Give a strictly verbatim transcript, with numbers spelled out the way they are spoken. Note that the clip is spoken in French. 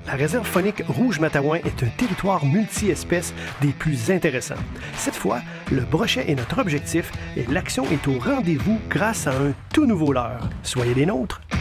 La réserve faunique Rouge-Matawan est un territoire multi-espèces des plus intéressants. Cette fois, le brochet est notre objectif et l'action est au rendez-vous grâce à un tout nouveau leurre. Soyez des nôtres!